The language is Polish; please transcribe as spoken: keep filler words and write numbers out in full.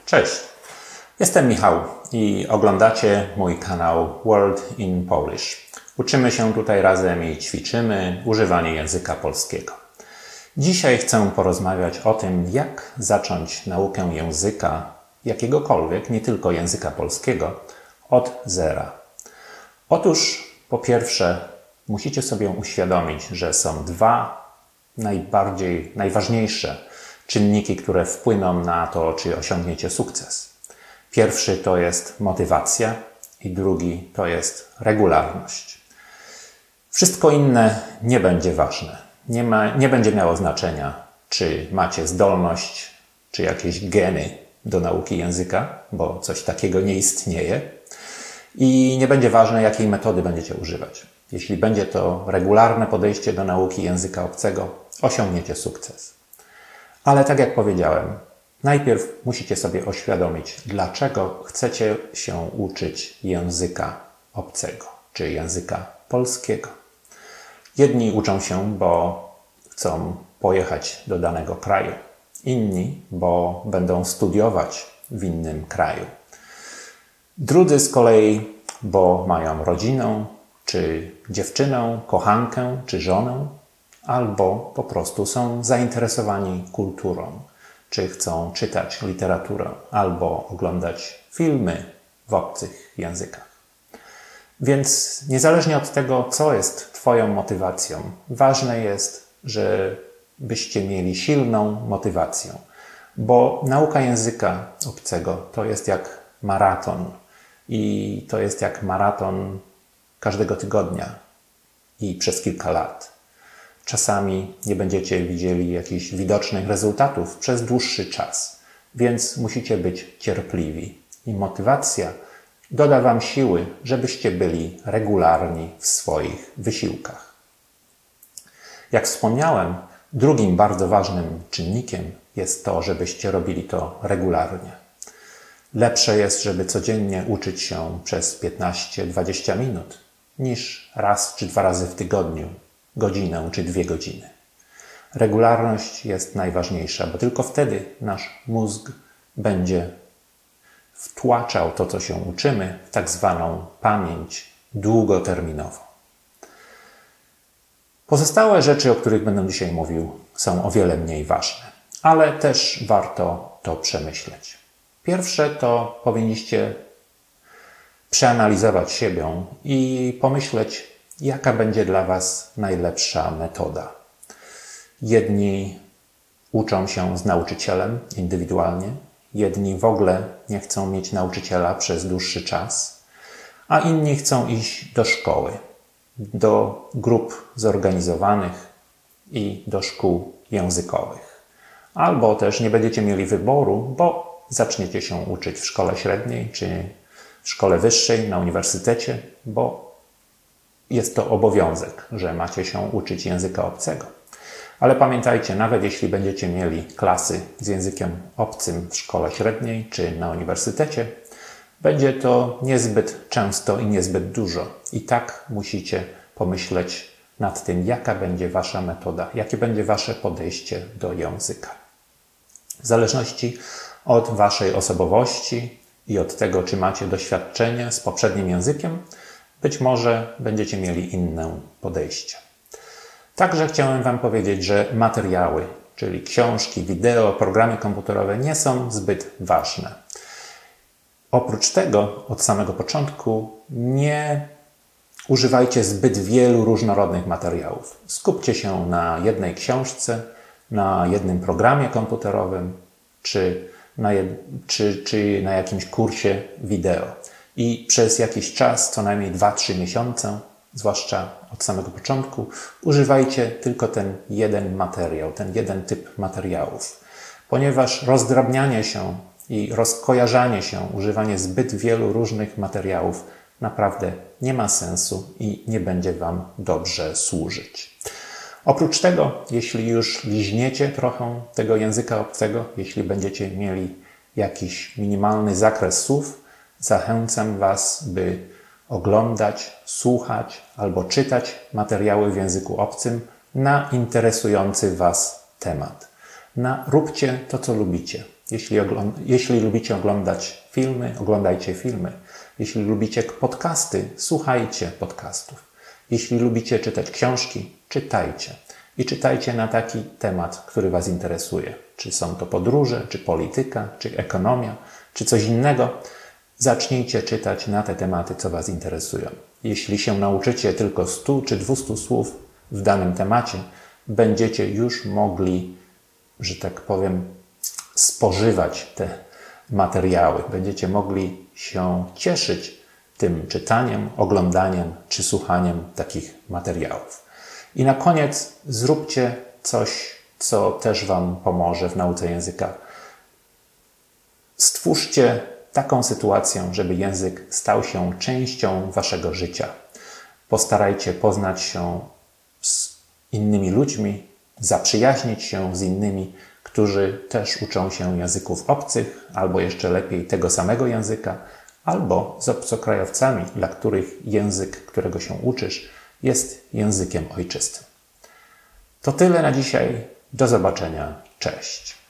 Cześć, jestem Michał i oglądacie mój kanał World in Polish. Uczymy się tutaj razem i ćwiczymy używanie języka polskiego. Dzisiaj chcę porozmawiać o tym, jak zacząć naukę języka jakiegokolwiek, nie tylko języka polskiego, od zera. Otóż po pierwsze musicie sobie uświadomić, że są dwa najbardziej, najważniejsze czynniki, które wpłyną na to, czy osiągniecie sukces. Pierwszy to jest motywacja i drugi to jest regularność. Wszystko inne nie będzie ważne. Nie, ma, nie będzie miało znaczenia, czy macie zdolność, czy jakieś geny do nauki języka, bo coś takiego nie istnieje. I nie będzie ważne, jakiej metody będziecie używać. Jeśli będzie to regularne podejście do nauki języka obcego, osiągniecie sukces. Ale tak jak powiedziałem, najpierw musicie sobie oświadomić, dlaczego chcecie się uczyć języka obcego, czy języka polskiego. Jedni uczą się, bo chcą pojechać do danego kraju. Inni, bo będą studiować w innym kraju. Drudzy z kolei, bo mają rodzinę, czy dziewczynę, kochankę, czy żonę, albo po prostu są zainteresowani kulturą, czy chcą czytać literaturę, albo oglądać filmy w obcych językach. Więc niezależnie od tego, co jest Twoją motywacją, ważne jest, żebyście mieli silną motywację, bo nauka języka obcego to jest jak maraton i to jest jak maraton każdego tygodnia i przez kilka lat. Czasami nie będziecie widzieli jakichś widocznych rezultatów przez dłuższy czas, więc musicie być cierpliwi. I motywacja doda Wam siły, żebyście byli regularni w swoich wysiłkach. Jak wspomniałem, drugim bardzo ważnym czynnikiem jest to, żebyście robili to regularnie. Lepsze jest, żeby codziennie uczyć się przez piętnaście do dwudziestu minut, niż raz czy dwa razy w tygodniu, godzinę czy dwie godziny. Regularność jest najważniejsza, bo tylko wtedy nasz mózg będzie wtłaczał to, co się uczymy, w tak zwaną pamięć długoterminową. Pozostałe rzeczy, o których będę dzisiaj mówił, są o wiele mniej ważne, ale też warto to przemyśleć. Pierwsze to powinniście przeanalizować siebie i pomyśleć, jaka będzie dla Was najlepsza metoda. Jedni uczą się z nauczycielem indywidualnie, jedni w ogóle nie chcą mieć nauczyciela przez dłuższy czas, a inni chcą iść do szkoły, do grup zorganizowanych i do szkół językowych. Albo też nie będziecie mieli wyboru, bo zaczniecie się uczyć w szkole średniej czy w szkole wyższej, na uniwersytecie, bo jest to obowiązek, że macie się uczyć języka obcego. Ale pamiętajcie, nawet jeśli będziecie mieli klasy z językiem obcym w szkole średniej czy na uniwersytecie, będzie to niezbyt często i niezbyt dużo. I tak musicie pomyśleć nad tym, jaka będzie Wasza metoda, jakie będzie Wasze podejście do języka. W zależności od Waszej osobowości i od tego, czy macie doświadczenie z poprzednim językiem, być może będziecie mieli inne podejście. Także chciałem Wam powiedzieć, że materiały, czyli książki, wideo, programy komputerowe nie są zbyt ważne. Oprócz tego, od samego początku nie używajcie zbyt wielu różnorodnych materiałów. Skupcie się na jednej książce, na jednym programie komputerowym, czy na, jed... czy, czy na jakimś kursie wideo. I przez jakiś czas, co najmniej dwa trzy miesiące, zwłaszcza od samego początku, używajcie tylko ten jeden materiał, ten jeden typ materiałów. Ponieważ rozdrabnianie się i rozkojarzanie się, używanie zbyt wielu różnych materiałów naprawdę nie ma sensu i nie będzie Wam dobrze służyć. Oprócz tego, jeśli już liźniecie trochę tego języka obcego, jeśli będziecie mieli jakiś minimalny zakres słów, zachęcam Was, by oglądać, słuchać albo czytać materiały w języku obcym na interesujący Was temat. Na, róbcie to, co lubicie. Jeśli, ogląd- jeśli lubicie oglądać filmy, oglądajcie filmy. Jeśli lubicie podcasty, słuchajcie podcastów. Jeśli lubicie czytać książki, czytajcie. I czytajcie na taki temat, który Was interesuje. Czy są to podróże, czy polityka, czy ekonomia, czy coś innego. Zacznijcie czytać na te tematy, co Was interesują. Jeśli się nauczycie tylko stu czy dwustu słów w danym temacie, będziecie już mogli, że tak powiem, spożywać te materiały. Będziecie mogli się cieszyć tym czytaniem, oglądaniem czy słuchaniem takich materiałów. I na koniec zróbcie coś, co też Wam pomoże w nauce języka. Stwórzcie taką sytuację, żeby język stał się częścią Waszego życia. Postarajcie poznać się z innymi ludźmi, zaprzyjaźnić się z innymi, którzy też uczą się języków obcych, albo jeszcze lepiej tego samego języka, albo z obcokrajowcami, dla których język, którego się uczysz, jest językiem ojczystym. To tyle na dzisiaj. Do zobaczenia. Cześć.